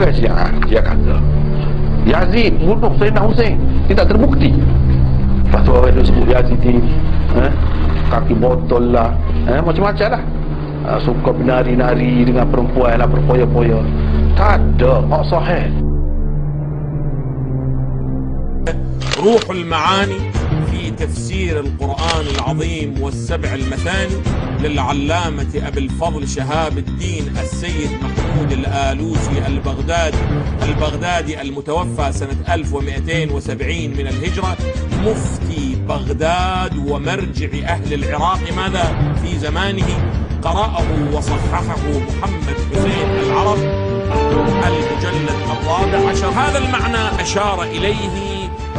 orang Syiah dia kata Yazid bunuh Sayyidina Hussein, tidak terbukti. Lepas tu orang itu sebut Yazid ni kaki botol lah, macam-macam lah, suka menari-nari dengan perempuan lah, berpoya-poya. Tak ada, tak sahih. روح المعاني في تفسير القرآن العظيم والسبع المثاني للعلامة أبي الفضل شهاب الدين السيد محمود الآلوسي البغدادي المتوفى سنة 1270 من الهجرة، مفتي بغداد ومرجع أهل العراق ماذا في زمانه، قرأه وصححه محمد حسين العرب المجلد 14. هذا المعنى أشار إليه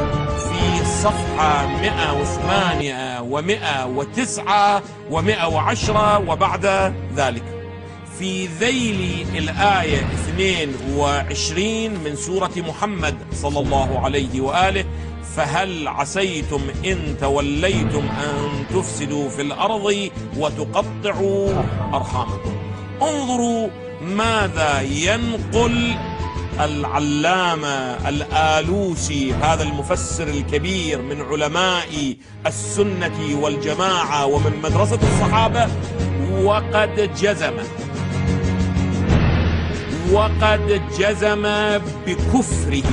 صفحة 108 و109 و110 وبعد ذلك في ذيل الآية 22 من سورة محمد صلى الله عليه وآله: فهل عسيتم إن توليتم أن تفسدوا في الأرض وتقطعوا أرحامكم. انظروا ماذا ينقل العلامة الآلوسي، هذا المفسر الكبير من علماء السنة والجماعة ومن مدرسة الصحابة، وقد جزم بكفره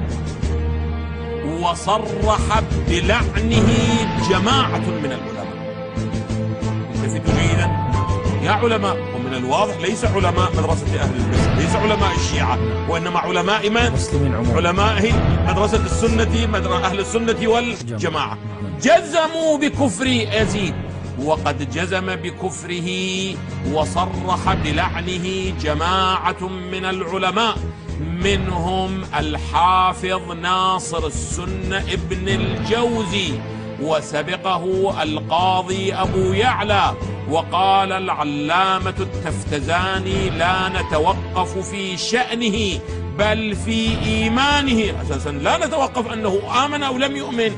وصرح بلعنه جماعة من العلماء. التفتوا جيدا يا علماء، ومن الواضح ليس علماء مدرسة أهل البيت، ليس علماء الشيعة، وإنما علماء من؟ علماء مدرسة السنة، أهل السنة والجماعة. جزموا بكفر يزيد، وقد جزم بكفره وصرح بلعنه جماعة من العلماء، منهم الحافظ ناصر السنة ابن الجوزي، وسبقه القاضي أبو يعلى. وقال العلامة التفتزاني: لا نتوقف في شأنه بل في إيمانه. أساسا لا نتوقف أنه آمن أو لم يؤمن،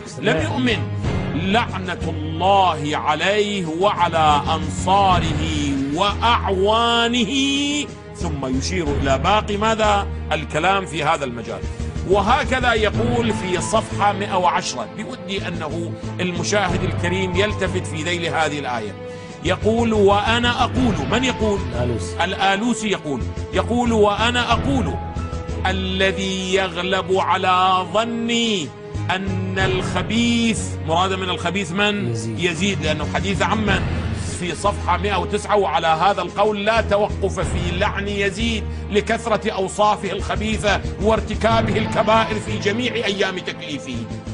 لعنة الله عليه وعلى أنصاره وأعوانه. ثم يشير إلى باقي ماذا الكلام في هذا المجال. وهكذا يقول في صفحة 110. بودي أنه المشاهد الكريم يلتفت في ذيل هذه الآية. يقول: وأنا أقول. من يقول؟ الآلوسي يقول وأنا أقول: الذي يغلب على ظني أن الخبيث، مراد من الخبيث من؟ يزيد، لأنه حديث عمن في صفحة 109. وعلى هذا القول لا توقف في لعن يزيد لكثرة أوصافه الخبيثة وارتكابه الكبائر في جميع أيام تكليفه.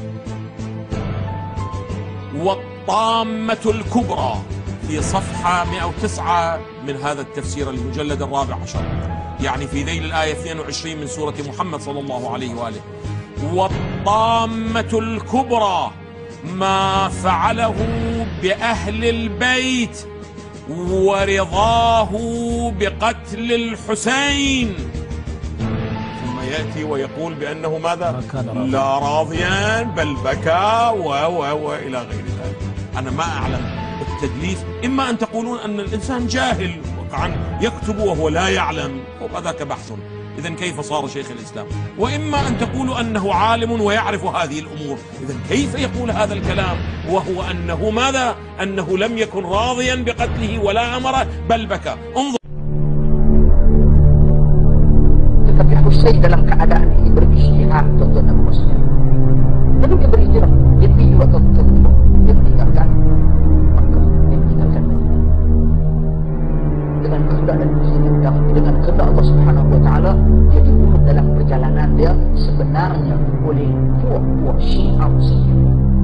والطامة الكبرى في صفحة 109 من هذا التفسير المجلد 14، يعني في ذيل الآية 22 من سورة محمد صلى الله عليه وآله: والطامة الكبرى ما فعله بأهل البيت ورضاه بقتل الحسين. ثم يأتي ويقول بأنه ماذا؟ لا راضيا بل بكى وإلى غير ذلك. أنا ما أعلم التدليس، إما أن تقولون أن الإنسان جاهل وقعا يكتب وهو لا يعلم، وذاك بحث، إذن كيف صار شيخ الإسلام؟ وإما أن تقولوا أنه عالم ويعرف هذه الأمور، إذن كيف يقول هذا الكلام وهو أنه ماذا؟ أنه لم يكن راضيا بقتله ولا أمره بل بكى. انظر. Tetapi Hussein dalam keadaan ini beristihad tuan-tuan dan puan-puan. Lalu dia berhijrah, dia pergi juga ke Kufah, dia meninggalkan Makkah, dia meninggalkan Madinah. Dengan kehendak dan dengan kehendak Allah Subhanahu wa taala, dia dibunuh dalam perjalanan dia sebenarnya oleh puak-puak Syiah sendiri.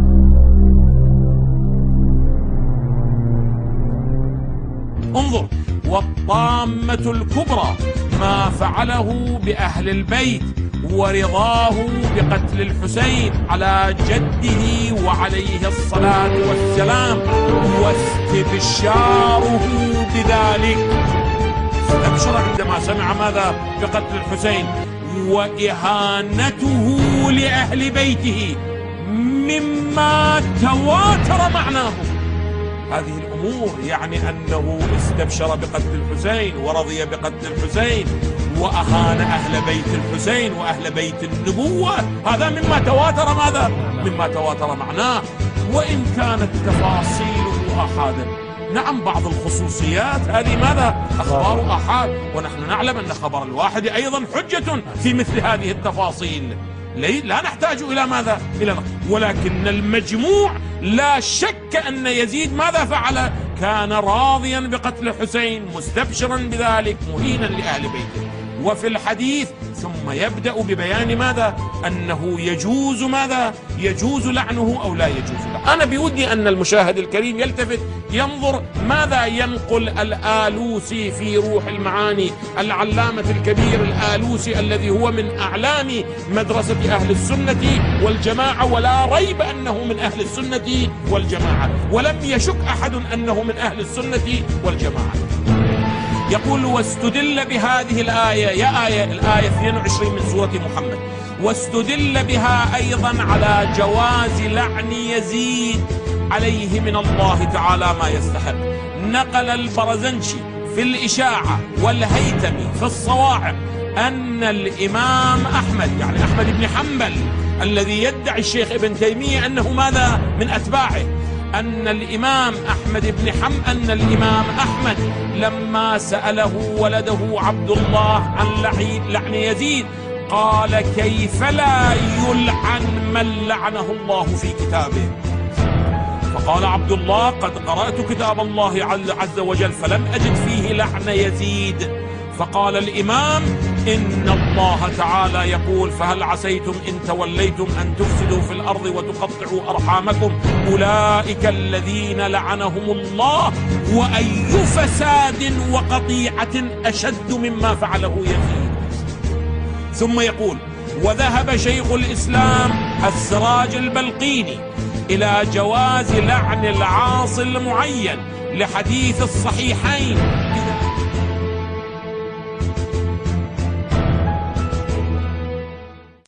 انظر: والطامة الكبرى ما فعله بأهل البيت ورضاه بقتل الحسين على جده وعليه الصلاة والسلام، واستبشاره بذلك، استبشر عندما سمع ماذا؟ بقتل الحسين، وإهانته لأهل بيته مما تواتر معناه. هذه الأمور يعني أنه استبشر بقتل الحسين ورضي بقتل الحسين وأهان أهل بيت الحسين وأهل بيت النبوة. هذا مما تواتر ماذا؟ مما تواتر معناه، وإن كانت تفاصيله أحادا. نعم بعض الخصوصيات هذه ماذا؟ أخبار أحاد، ونحن نعلم أن خبر الواحد أيضا حجة في مثل هذه التفاصيل. لا نحتاج إلى ماذا؟ إلى ولكن المجموع لا شك أن يزيد ماذا فعل؟ كان راضيا بقتل حسين، مستبشرا بذلك، مهينا لأهل بيته. وفي الحديث ثم يبدأ ببيان ماذا؟ أنه يجوز ماذا؟ يجوز لعنه أو لا يجوز لعنه. أنا بودي أن المشاهد الكريم يلتفت ينظر ماذا ينقل الآلوسي في روح المعاني، العلامة الكبير الآلوسي الذي هو من أعلام مدرسة أهل السنة والجماعة، ولا ريب أنه من أهل السنة والجماعة، ولم يشك أحد أنه من أهل السنة والجماعة. يقول: واستدل بهذه الآية، الآية 22 من سورة محمد، واستدل بها أيضا على جواز لعن يزيد عليه من الله تعالى ما يستحق. نقل البرزنجي في الإشاعة والهيثمي في الصواعق أن الإمام أحمد، يعني أحمد بن حنبل الذي يدعي الشيخ ابن تيمية أنه ماذا؟ من أتباعه، أن الإمام أحمد لما سأله ولده عبد الله عن لعن يزيد قال: كيف لا يلعن من لعنه الله في كتابه؟ فقال عبد الله: قد قرأت كتاب الله عز وجل فلم أجد فيه لعن يزيد. فقال الإمام: إن الله تعالى يقول: فهل عسيتم إن توليتم أن تفسدوا في الأرض وتقطعوا أرحامكم أولئك الذين لعنهم الله، وأي فساد وقطيعة أشد مما فعله يزيد. ثم يقول: وذهب شيخ الإسلام السراج البلقيني إلى جواز لعن العاصي المعين لحديث الصحيحين